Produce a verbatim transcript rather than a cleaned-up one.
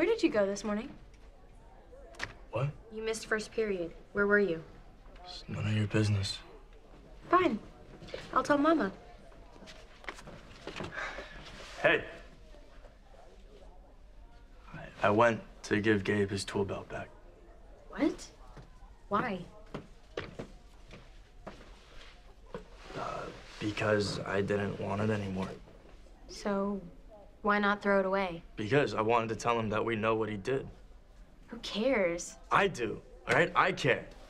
Where did you go this morning? What? You missed first period. Where were you? It's none of your business. Fine. I'll tell Mama. Hey. I, I went to give Gabe his tool belt back. What? Why? Uh, because I didn't want it anymore. So, why not throw it away? Because I wanted to tell him that we know what he did. Who cares? I do, all right? I care.